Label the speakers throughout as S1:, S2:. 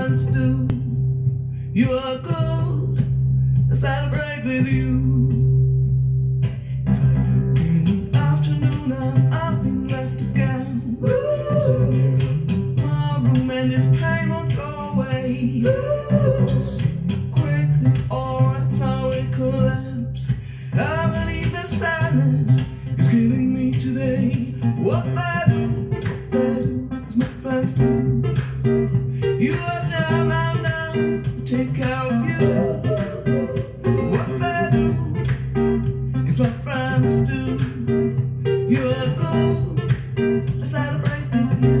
S1: friends do. You are good, I celebrate with you. It's 5 o'clock in the afternoon and I've been left again. I'm sitting here in my room and this pain won't go away. Just quickly, or that's how it collapsed. I believe the sadness is killing me today. What I do is my friends do. You are down and down, take care of you. What I do is my friends do. You are good, I celebrate with you.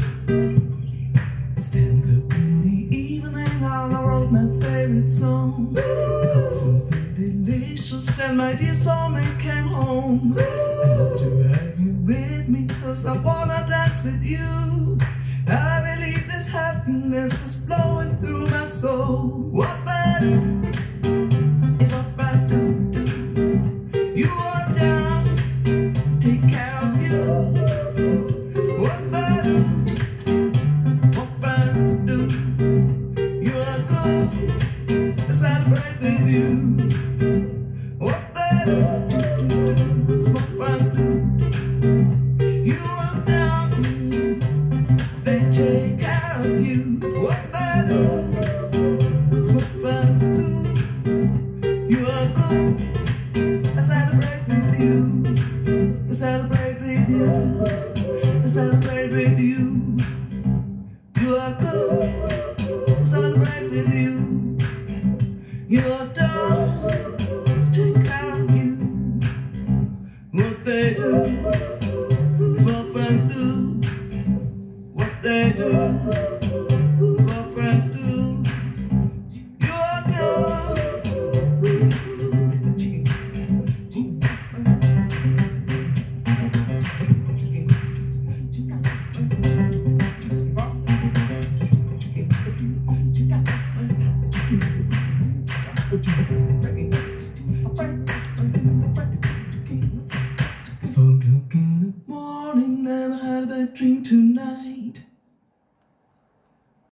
S1: It's 10 o'clock in the evening and I wrote my favorite song. Something delicious and my dear soulmate came home. I love to have you with me cause I wanna dance with you. I believe this happiness is flowing through my soul. What I do is what friends do. You are down, take care of you. What I do, what friends do. You are good, I celebrate with you. What I do is what friends do. You are down, they take care of you. What they do is what friends do. You are good, I celebrate with you. I celebrate with you. I celebrate with you. You are good, I celebrate with you. You are down, take care of you. What they do is what friends do. What they do is what friends do. You are good. It's 4 o'clock in the morning and I had a bad dream tonight.